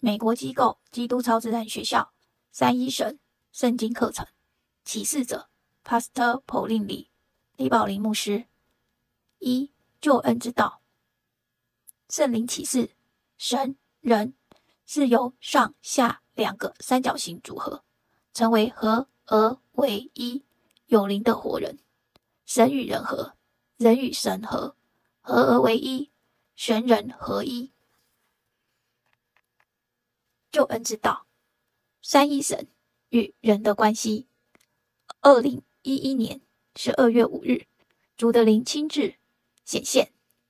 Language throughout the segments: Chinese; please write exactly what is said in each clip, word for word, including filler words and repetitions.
美国机构基督超自然学校三一神圣经课程启示者 Pastor Pauline Lee 李宝林牧师。一、救恩之道。圣灵启示神人是由上下两个三角形组合，成为合而为一有灵的活人。神与人合，人与神合，合而为一，神人合一。救恩之道，三一神与人的关系。二零一一年十二月五日，主的灵亲自显现，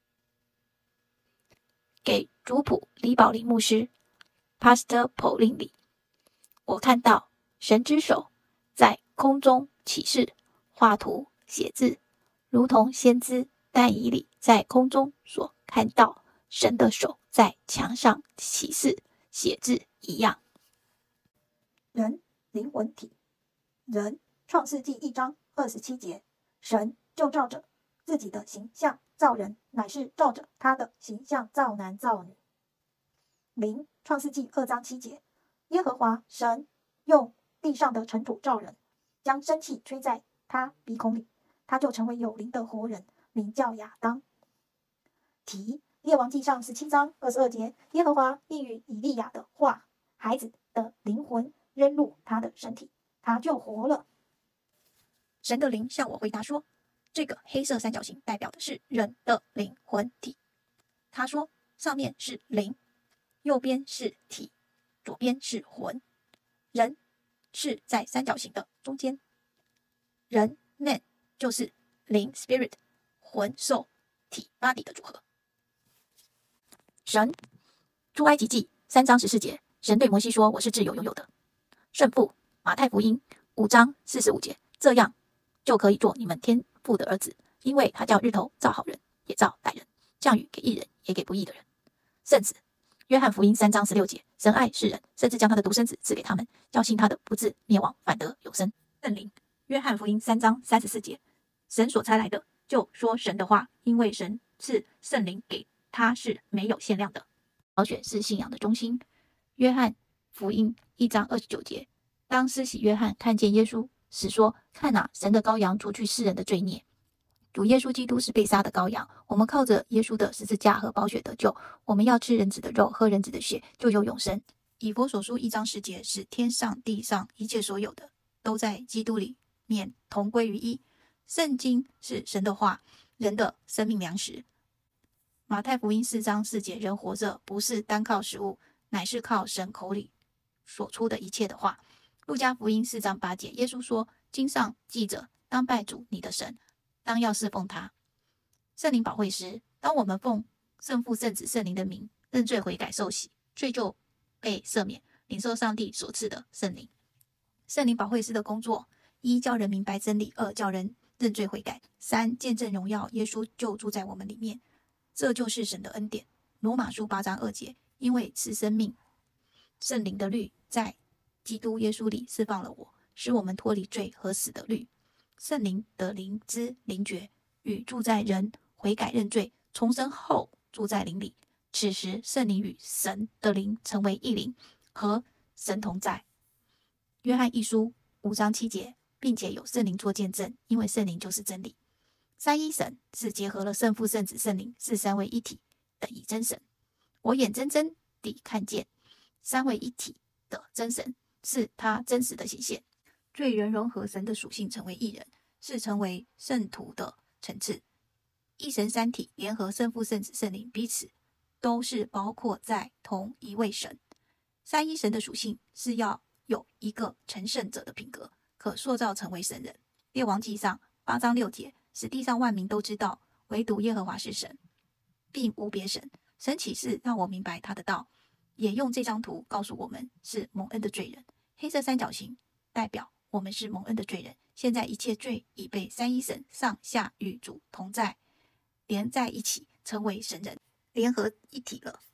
给主仆李宝林牧师 Pastor Pauline Lee。我看到神之手在空中启示、画图、写字，如同先知但以理在空中所看到神的手在墙上启示、写字一样。 人灵魂体，人创世纪一章二十七节，神就照着自己的形象造人，乃是照着他的形象造男造女。灵创世纪二章七节，耶和华神用地上的尘土造人，将生气吹在他鼻孔里，他就成为有灵的活人，名叫亚当。题列王纪上十七章二十二节，耶和华应允以利亚的话，孩子的灵魂扔入他的身体，他就活了。 神的灵向我回答说，这个黑色三角形代表的是人的灵魂体。他说，上面是灵，右边是体，左边是魂。人是在三角形的中间。人 man 就是灵 spirit， 魂 soul， 体 body 的组合。神出埃及记三章十四节，神对摩西说，我是自由拥有的。圣父马太福音五章四十五节，这样就可以做你们天父的儿子，因为他叫日头照好人也照歹人，降雨给义人也给不义的人。圣子约翰福音三章十六节，神爱世人，甚至将他的独生子赐给他们，叫信他的不至灭亡，反得有生。圣灵约翰福音三章三十四节，神所差来的就说神的话，因为神赐圣灵给他是没有限量的。挑选是信仰的中心。约翰福音一章二十九节，当施洗约翰看见耶稣时说，看啊，神的羔羊除去世人的罪孽。主耶稣基督是被杀的羔羊，我们靠着耶稣的十字架和宝血得救。我们要吃人子的肉，喝人子的血，就有永生。以弗所书一章十节，使天上地上一切所有的都在基督里面同归于一。圣经是神的话，人的生命粮食。马太福音四章四节，人活着不是单靠食物，乃是靠神口里所出的一切的话。路加福音四章八节，耶稣说，经上记着，当拜主你的神，当要侍奉他。圣灵保惠师，当我们奉圣父圣子圣灵的名认罪悔改受洗，罪就被赦免，领受上帝所赐的圣灵。圣灵保惠师的工作，一叫人明白真理，二叫人认罪悔改，三见证荣耀耶稣就住在我们里面，这就是神的恩典。罗马书八章二节，因为赐生命圣灵的律在基督耶稣里释放了我，使我们脱离罪和死的律。圣灵的灵知灵觉，与住在人悔改认罪重生后住在灵里，此时圣灵与神的灵成为一灵，和神同在。约翰一书五章七节，并且有圣灵做见证，因为圣灵就是真理。三一神是结合了圣父圣子圣灵，是三位一体的以真神。我眼睁睁地看见三位一体的真神是他真实的显现。罪人融合神的属性成为一人，是成为圣徒的层次。一神三体联合圣父圣子圣灵，彼此都是包括在同一位神。三一神的属性是要有一个成圣者的品格，可塑造成为神人。列王纪上八章六节，使地上万民都知道，唯独耶和华是神，并无别神。神启示让我明白他的道，也用这张图告诉我们是蒙恩的罪人。黑色三角形代表我们是蒙恩的罪人，现在一切罪已被三一神上下与主同在，连在一起，成为神人，联合一体了。